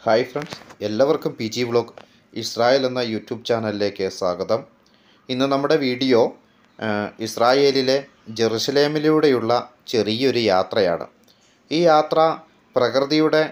Hi friends, എല്ലാവർക്കും P G vlog Israel എന്ന YouTube ചാനലിലേക്ക് സ്വാഗതം. ഇന്ന് നമ്മുടെ വീഡിയോ ഇസ്രായേലിലെ ജെറുസലേമിലൂടെയുള്ള ചെറിയൊരു യാത്രയാണ്. ഈ യാത്ര പ്രകൃതിയുടെ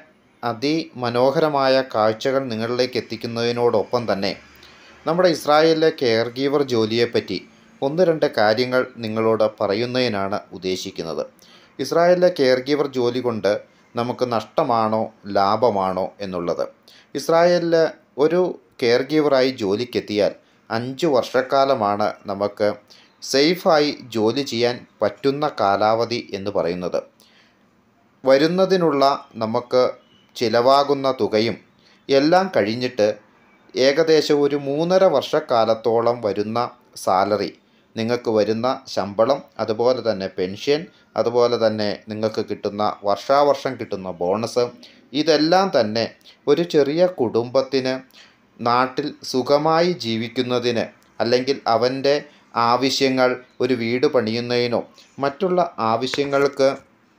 അതിമനോഹരമായ കാഴ്ചകൾ നിങ്ങളിലേക്ക് എത്തിക്കുന്നതിനോടൊപ്പം തന്നെ നമ്മുടെ ഇസ്രായേലിലെ കെയർ ഗീവർ ജോലിയെപ്പറ്റി ഒന്ന് രണ്ട് കാര്യങ്ങൾ നിങ്ങളോട് പറയുന്നതിനാണ് ഉദ്ദേശിക്കുന്നത്. ഇസ്രായേലിലെ കെയർ ഗീവർ ജോലി കൊണ്ട് നമുക്ക് നഷ്ടമാണോ ലാഭമാണോ എന്നുള്ളത്. ഇസ്രായേലിൽ ഒരു കെയർ ഗീവറായി ജോലിക്കെത്തിയാൽ 5 വർഷക്കാലമാണ് നമുക്ക് സേഫായി ജോലി ചെയ്യാൻ പറ്റുന്ന കാലാവധി എന്ന് പറയുന്നത്. വരുന്നതിനുള്ള നമുക്ക് ചിലവാകുന്ന തുകയും എല്ലാം കഴിഞ്ഞിട്ട് ഏകദേശം ഒരു 3.5 വർഷക്കാലത്തോളം വരുന്ന സാലറി, നിങ്ങൾക്ക് വരുന്ന ശമ്പളം, അതുപോലെ തന്നെ പെൻഷൻ, അതുപോലെ തന്നെ നിങ്ങൾക്ക് കിട്ടുന്ന വർഷാവർഷം കിട്ടുന്ന ബോണസ്, ഇതെല്ലാം തന്നെ ഒരു ചെറിയ കുടുംബത്തിന് നാട്ടിൽ സുഖമായി ജീവിക്കുന്നതിന്, അല്ലെങ്കിൽ അവൻ്റെ ആവശ്യങ്ങൾ ഒരു വീട് പണിയുന്നതിനോ മറ്റുള്ള ആവശ്യങ്ങൾക്ക്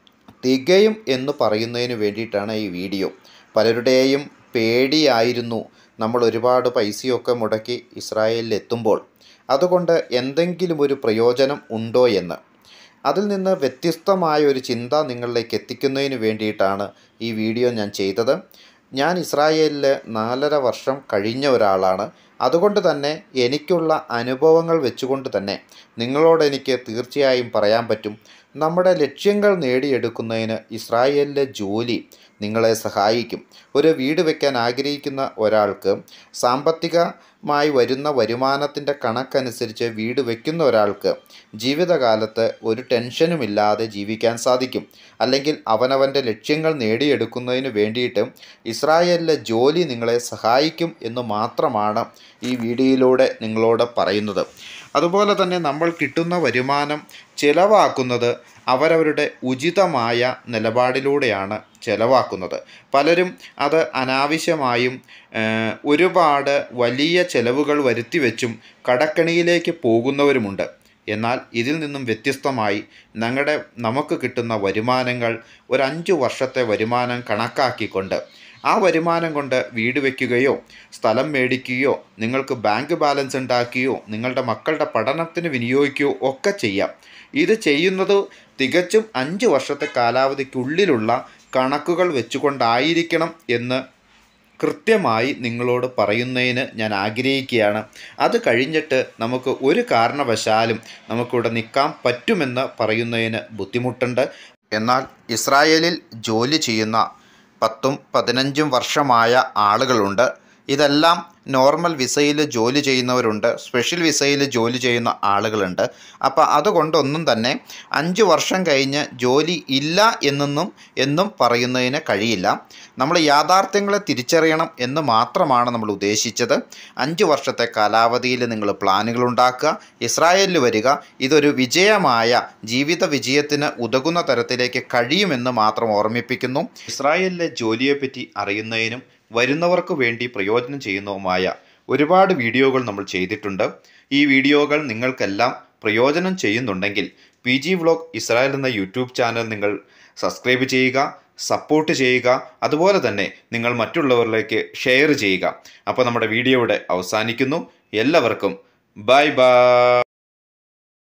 തികയും എന്ന് പറയുന്നതിന് വേണ്ടിയിട്ടാണ് ഈ വീഡിയോ. പലരുടെയും പേടിയായിരുന്നു നമ്മൾ ഒരുപാട് പൈസയൊക്കെ മുടക്കി ഇസ്രായേലിൽ എത്തുമ്പോൾ അതുകൊണ്ട് എന്തെങ്കിലും ഒരു പ്രയോജനം ഉണ്ടോ എന്ന്. അതിൽ നിന്ന് വ്യത്യസ്തമായ ഒരു ചിന്ത നിങ്ങളിലേക്ക് എത്തിക്കുന്നതിന് വേണ്ടിയിട്ടാണ് ഈ വീഡിയോ ഞാൻ ചെയ്തത്. ഞാൻ ഇസ്രായേലിൽ 4.5 വർഷം കഴിഞ്ഞ ഒരാളാണ്. അതുകൊണ്ട് തന്നെ എനിക്കുള്ള അനുഭവങ്ങൾ വെച്ചുകൊണ്ട് തന്നെ നിങ്ങളോട് എനിക്ക് തീർച്ചയായും പറയാൻ പറ്റും, നമ്മുടെ ലക്ഷ്യങ്ങൾ നേടിയെടുക്കുന്നതിന് ഇസ്രായേലിലെ ജോലി നിങ്ങളെ സഹായിക്കും. ഒരു വീട് വയ്ക്കാൻ ആഗ്രഹിക്കുന്ന ഒരാൾക്ക് സാമ്പത്തികമായി വരുന്ന വരുമാനത്തിൻ്റെ കണക്കനുസരിച്ച് വീട് വയ്ക്കുന്ന ഒരാൾക്ക് ജീവിതകാലത്ത് ഒരു ടെൻഷനുമില്ലാതെ ജീവിക്കാൻ സാധിക്കും. അല്ലെങ്കിൽ അവനവൻ്റെ ലക്ഷ്യങ്ങൾ നേടിയെടുക്കുന്നതിന് വേണ്ടിയിട്ട് ഇസ്രായേലിലെ ജോലി നിങ്ങളെ സഹായിക്കും എന്ന് മാത്രമാണ് ഈ വീഡിയോയിലൂടെ നിങ്ങളോട് പറയുന്നത്. അതുപോലെ തന്നെ നമ്മൾ കിട്ടുന്ന വരുമാനം ചിലവാക്കുന്നത് അവരവരുടെ ഉചിതമായ നിലപാടിലൂടെയാണ് ചിലവാക്കുന്നത്. പലരും അത് അനാവശ്യമായും ഒരുപാട് വലിയ ചിലവുകൾ വരുത്തിവെച്ചും കടക്കണിയിലേക്ക് പോകുന്നവരുമുണ്ട്. എന്നാൽ ഇതിൽ നിന്നും വ്യത്യസ്തമായി നമുക്ക് കിട്ടുന്ന വരുമാനങ്ങൾ ഒരു 5 വർഷത്തെ വരുമാനം കണക്കാക്കിക്കൊണ്ട് ആ വരുമാനം കൊണ്ട് വീട് വയ്ക്കുകയോ സ്ഥലം മേടിക്കുകയോ നിങ്ങൾക്ക് ബാങ്ക് ബാലൻസ് ഉണ്ടാക്കുകയോ നിങ്ങളുടെ മക്കളുടെ പഠനത്തിന് വിനിയോഗിക്കുകയോ ഒക്കെ ചെയ്യാം. ഇത് ചെയ്യുന്നത് തികച്ചും 5 വർഷത്തെ കാലാവധിക്കുള്ളിലുള്ള കണക്കുകൾ വെച്ചുകൊണ്ടായിരിക്കണം എന്ന് കൃത്യമായി നിങ്ങളോട് പറയുന്നതിന് ഞാൻ ആഗ്രഹിക്കുകയാണ്. അത് കഴിഞ്ഞിട്ട് നമുക്ക് ഒരു കാരണവശാലും നമുക്കിവിടെ നിൽക്കാൻ പറ്റുമെന്ന് പറയുന്നതിന് ബുദ്ധിമുട്ടുണ്ട്. എന്നാൽ ഇസ്രായേലിൽ ജോലി ചെയ്യുന്ന 10-15 വർഷമായ ആളുകളുണ്ട്. ഇതെല്ലാം നോർമൽ വിസയിൽ ജോലി ചെയ്യുന്നവരുണ്ട്, സ്പെഷ്യൽ വിസയിൽ ജോലി ചെയ്യുന്ന ആളുകളുണ്ട്. അപ്പോൾ അതുകൊണ്ടൊന്നും തന്നെ 5 വർഷം കഴിഞ്ഞ് ജോലി ഇല്ല എന്നും പറയുന്നതിന് കഴിയില്ല. നമ്മൾ യാഥാർത്ഥ്യങ്ങളെ തിരിച്ചറിയണം എന്ന് മാത്രമാണ് നമ്മൾ ഉദ്ദേശിച്ചത്. 5 വർഷത്തെ കാലാവധിയിൽ നിങ്ങൾ പ്ലാനുകൾ ഉണ്ടാക്കുക, ഇസ്രായേലിൽ വരിക. ഇതൊരു വിജയമായ ജീവിത വിജയത്തിന് ഉതകുന്ന തരത്തിലേക്ക് കഴിയുമെന്ന് മാത്രം ഓർമ്മിപ്പിക്കുന്നു. ഇസ്രായേലിലെ ജോലിയെപ്പറ്റി അറിയുന്നതിനും വരുന്നവർക്ക് വേണ്ടി പ്രയോജനം ചെയ്യുന്നതുമായ ഒരുപാട് വീഡിയോകൾ നമ്മൾ ചെയ്തിട്ടുണ്ട്. ഈ വീഡിയോകൾ നിങ്ങൾക്കെല്ലാം പ്രയോജനം ചെയ്യുന്നുണ്ടെങ്കിൽ പി ജി വ്ളോഗ് ഇസ്രായേൽ എന്ന യൂട്യൂബ് ചാനൽ നിങ്ങൾ സബ്സ്ക്രൈബ് ചെയ്യുക, സപ്പോർട്ട് ചെയ്യുക. അതുപോലെ തന്നെ നിങ്ങൾ മറ്റുള്ളവരിലേക്ക് ഷെയർ ചെയ്യുക. അപ്പോൾ നമ്മുടെ വീഡിയോ ഇവിടെ അവസാനിക്കുന്നു. എല്ലാവർക്കും ബൈ ബൈ.